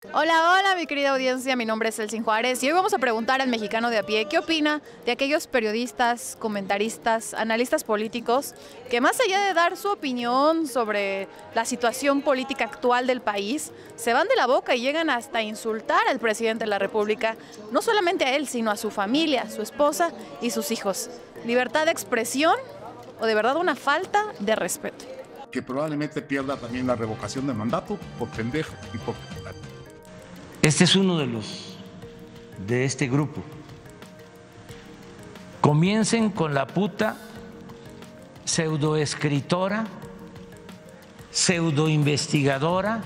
Hola, hola, mi querida audiencia, mi nombre es Elsin Juárez y hoy vamos a preguntar al mexicano de a pie qué opina de aquellos periodistas, comentaristas, analistas políticos que más allá de dar su opinión sobre la situación política actual del país, se van de la boca y llegan hasta insultar al presidente de la República, no solamente a él, sino a su familia, a su esposa y sus hijos. ¿Libertad de expresión o de verdad una falta de respeto? Que probablemente pierda también la revocación de mandato por pendejo y por... Este es uno de este grupo. Comiencen con la puta pseudoescritora, pseudoinvestigadora.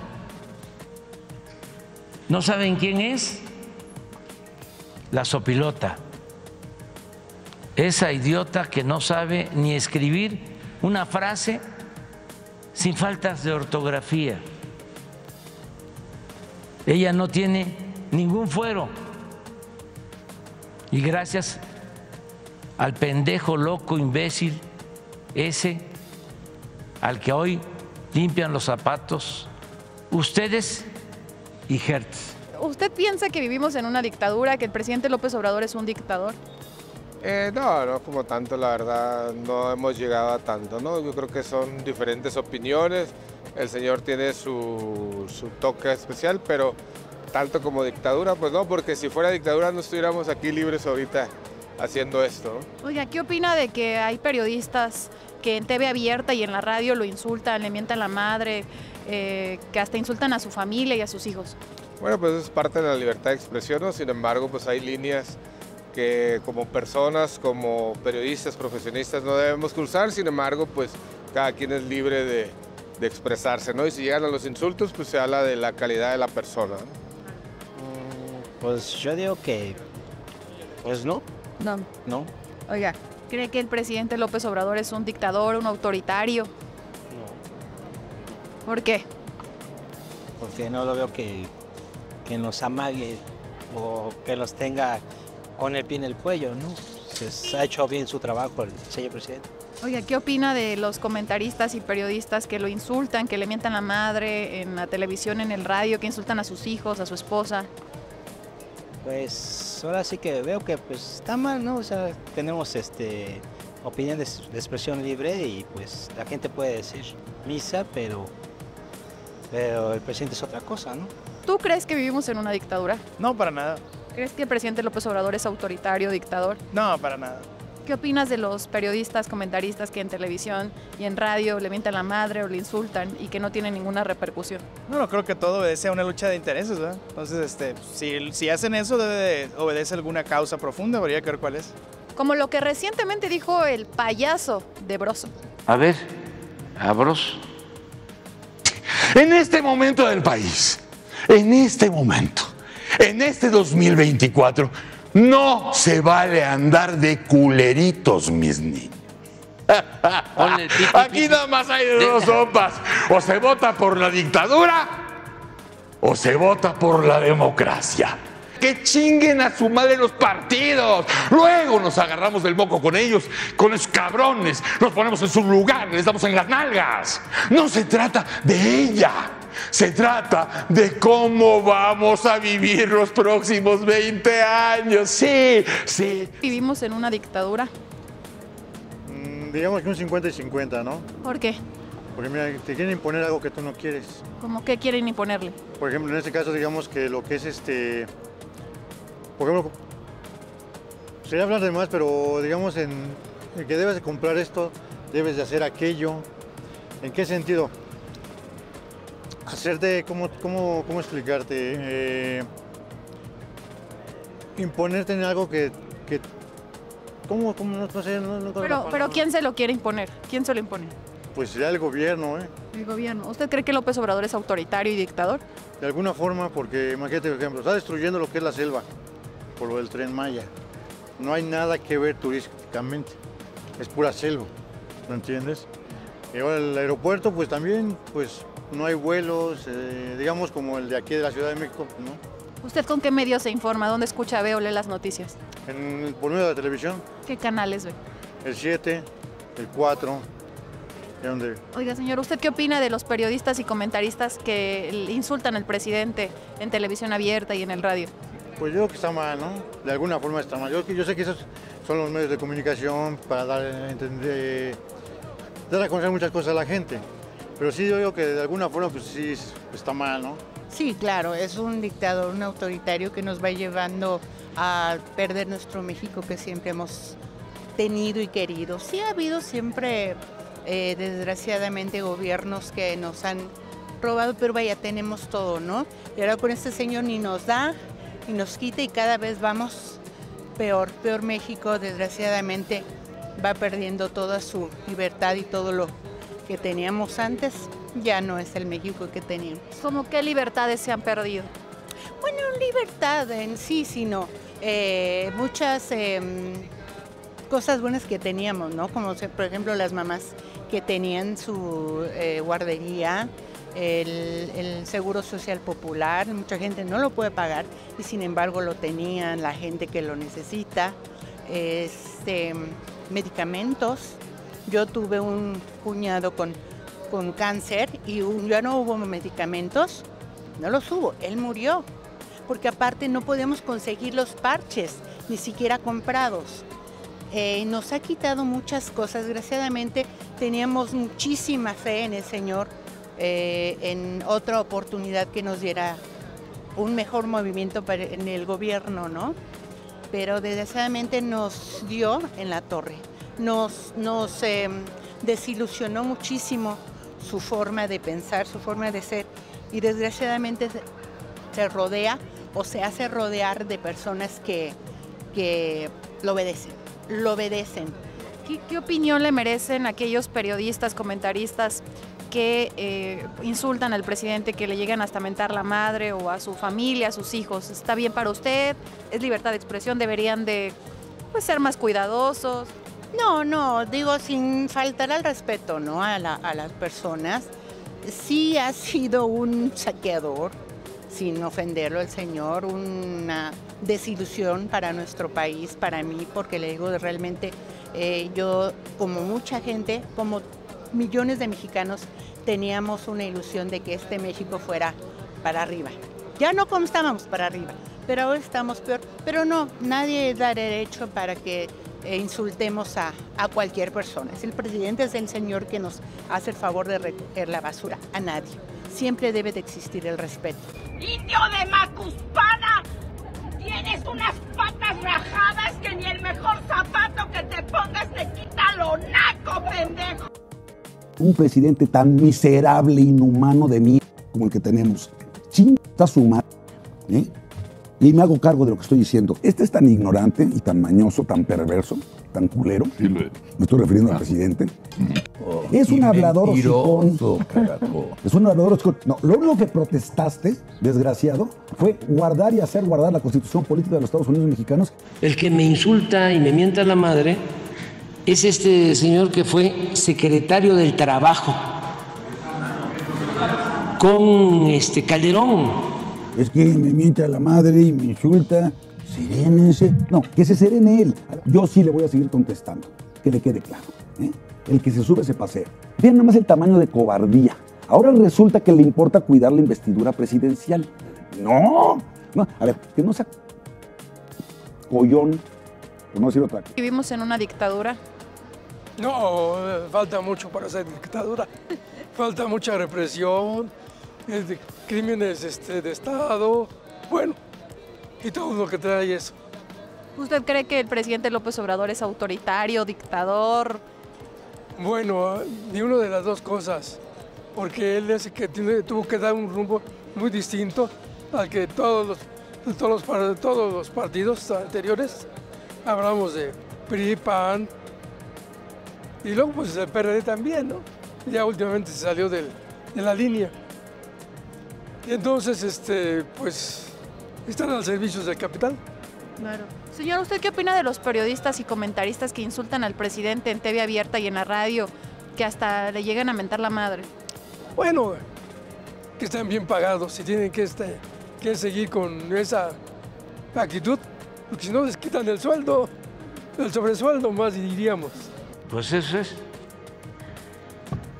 ¿No saben quién es? La sopilota. Esa idiota que no sabe ni escribir una frase sin faltas de ortografía. Ella no tiene ningún fuero y gracias al pendejo, loco, imbécil ese al que hoy limpian los zapatos ustedes y Hertz. ¿Usted piensa que vivimos en una dictadura, que el presidente López Obrador es un dictador? No como tanto, la verdad, no hemos llegado a tanto, ¿no? Yo creo que son diferentes opiniones, el señor tiene su toque especial, pero tanto como dictadura, pues no, porque si fuera dictadura no estuviéramos aquí libres ahorita haciendo esto, ¿no? Oiga, ¿qué opina de que hay periodistas que en TV abierta y en la radio lo insultan, le mientan la madre, que hasta insultan a su familia y a sus hijos? Bueno, pues es parte de la libertad de expresión, ¿no? Sin embargo, pues hay líneas que como personas, como periodistas, profesionistas no debemos cruzar, sin embargo, pues cada quien es libre de expresarse, ¿no? Y si llegan a los insultos, pues se habla de la calidad de la persona, ¿no? Pues yo digo que, pues no. No. Oiga, ¿cree que el presidente López Obrador es un dictador, un autoritario? No. ¿Por qué? Porque no lo veo que nos amague o que los tenga con el pie en el cuello, ¿no? Pues ha hecho bien su trabajo el señor presidente. Oiga, ¿qué opina de los comentaristas y periodistas que lo insultan, que le mientan la madre en la televisión, en el radio, que insultan a sus hijos, a su esposa? Pues ahora sí que veo que pues está mal, ¿no? O sea, tenemos opinión de expresión libre y pues la gente puede decir misa, pero el presidente es otra cosa, ¿no? ¿Tú crees que vivimos en una dictadura? No, para nada. ¿Crees que el presidente López Obrador es autoritario, dictador? No, para nada. ¿Qué opinas de los periodistas, comentaristas que en televisión y en radio le mientan la madre o le insultan y que no tienen ninguna repercusión? Bueno, creo que todo obedece a una lucha de intereses, ¿verdad? Entonces, si hacen eso, obedece a alguna causa profunda, habría que ver cuál es. Como lo que recientemente dijo el payaso de Broso. A ver, a Broso. En este momento del país, en este momento, en este 2024, no se vale andar de culeritos, mis niños. Aquí nada más hay dos sopas. O se vota por la dictadura o se vota por la democracia. Que chinguen a su madre los partidos. Luego nos agarramos del moco con ellos, con esos cabrones. Nos ponemos en su lugar, les damos en las nalgas. No se trata de ella. Se trata de cómo vamos a vivir los próximos 20 años. Sí. ¿Vivimos en una dictadura? Digamos que un 50 y 50, ¿no? ¿Por qué? Porque mira, te quieren imponer algo que tú no quieres. ¿Cómo qué quieren imponerle? Por ejemplo, en este caso, digamos que lo que es por ejemplo, sería hablar de más, pero digamos en que debes de comprar esto, debes de hacer aquello. ¿En qué sentido? Hacerte, ¿cómo explicarte? Imponerte en algo que ¿cómo? No sé. Pero ¿quién se lo quiere imponer? ¿Quién se lo impone? Pues sería el gobierno, ¿eh? El gobierno. ¿Usted cree que López Obrador es autoritario y dictador? De alguna forma, porque imagínate, por ejemplo, está destruyendo lo que es la selva por lo del Tren Maya. No hay nada que ver turísticamente, es pura selva, ¿me entiendes? Y ahora el aeropuerto, pues también, pues no hay vuelos, digamos como el de aquí de la Ciudad de México, ¿no? ¿Usted con qué medios se informa? ¿Dónde escucha, ve o lee las noticias? Por medio de la televisión. ¿Qué canales ve? El 7, el 4, ¿De dónde? Oiga, señor, ¿usted qué opina de los periodistas y comentaristas que insultan al presidente en televisión abierta y en el radio? Pues yo creo que está mal, ¿no? De alguna forma está mal. Yo sé que esos son los medios de comunicación para dar a entender, dar a conocer muchas cosas a la gente. Pero sí, yo digo que de alguna forma, pues sí, está mal, ¿no? Sí, claro, es un dictador, un autoritario que nos va llevando a perder nuestro México que siempre hemos tenido y querido. Sí ha habido siempre, desgraciadamente, gobiernos que nos han robado, pero vaya, tenemos todo, ¿no? Y ahora con este señor ni nos da, ni nos quita y cada vez vamos peor. Peor México, desgraciadamente, va perdiendo toda su libertad y todo lo que teníamos antes. Ya no es el México que teníamos. ¿Cómo qué libertades se han perdido? Bueno, libertad en sí, sino muchas cosas buenas que teníamos, ¿no? Como por ejemplo las mamás que tenían su guardería, el Seguro Social Popular, mucha gente no lo puede pagar y sin embargo lo tenían, la gente que lo necesita, medicamentos. Yo tuve un cuñado con cáncer y ya no hubo medicamentos, no los hubo, él murió, porque aparte no podemos conseguir los parches, ni siquiera comprados. Nos ha quitado muchas cosas, desgraciadamente teníamos muchísima fe en el Señor, en otra oportunidad que nos diera un mejor movimiento en el gobierno, ¿no? Pero desgraciadamente nos dio en la torre, nos desilusionó muchísimo su forma de pensar, su forma de ser y desgraciadamente se rodea o se hace rodear de personas que lo obedecen. ¿Qué opinión le merecen aquellos periodistas, comentaristas que insultan al presidente, que le llegan hasta mentar la madre o a su familia, a sus hijos? ¿Está bien para usted? ¿Es libertad de expresión? ¿Deberían de ser más cuidadosos? No, digo sin faltar al respeto, ¿no? a las personas. Sí ha sido un saqueador, sin ofenderlo el señor, una desilusión para nuestro país, para mí, porque le digo realmente, yo como mucha gente, como millones de mexicanos, teníamos una ilusión de que este México fuera para arriba. Ya no como estábamos para arriba, pero ahora estamos peor. Pero no, nadie da derecho para que insultemos a cualquier persona. Si el presidente es el señor que nos hace el favor de recoger la basura, a nadie. Siempre debe de existir el respeto. ¡Indio de Macuspana! Tienes unas patas rajadas que ni el mejor zapato que te pongas te quita lo naco, pendejo. Un presidente tan miserable, inhumano de mí como el que tenemos. Chinga su madre, ¿eh? Y me hago cargo de lo que estoy diciendo. Este es tan ignorante y tan mañoso, tan perverso, tan culero. Me estoy refiriendo al presidente. Es un hablador hocicón. Es un hablador hocicón. No, lo único que protestaste, desgraciado, fue guardar y hacer guardar la Constitución Política de los Estados Unidos Mexicanos. El que me insulta y me mienta la madre es este señor que fue secretario del Trabajo con Calderón. Es que me miente a la madre y me insulta. Serénense. No, que se serene él. Yo sí le voy a seguir contestando. Que le quede claro. El que se sube se pasea. Vean nada más el tamaño de cobardía. Ahora resulta que le importa cuidar la investidura presidencial. No. A ver, que no sea collón, por no decir otra cosa. ¿Vivimos en una dictadura? No, falta mucho para ser dictadura. Falta mucha represión, crímenes de Estado, bueno, y todo lo que trae eso. ¿Usted cree que el presidente López Obrador es autoritario, dictador? Bueno, ni una de las dos cosas, porque él es el que tuvo que dar un rumbo muy distinto al que todos los partidos anteriores. Hablamos de PRI, PAN, y luego pues el PRD también, ¿no? Ya últimamente se salió de la línea. Y entonces, pues, están al servicio del capital. Claro. Señor, ¿usted qué opina de los periodistas y comentaristas que insultan al presidente en TV abierta y en la radio, que hasta le llegan a mentar la madre? Bueno, que están bien pagados y tienen que seguir con esa actitud, porque si no les quitan el sueldo, el sobresueldo más diríamos. Pues eso es.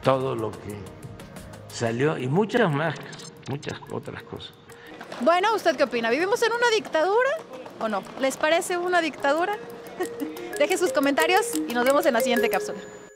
todo lo que salió y muchas más, muchas otras cosas. Bueno, ¿usted qué opina? ¿Vivimos en una dictadura o no? ¿Les parece una dictadura? Deje sus comentarios y nos vemos en la siguiente cápsula.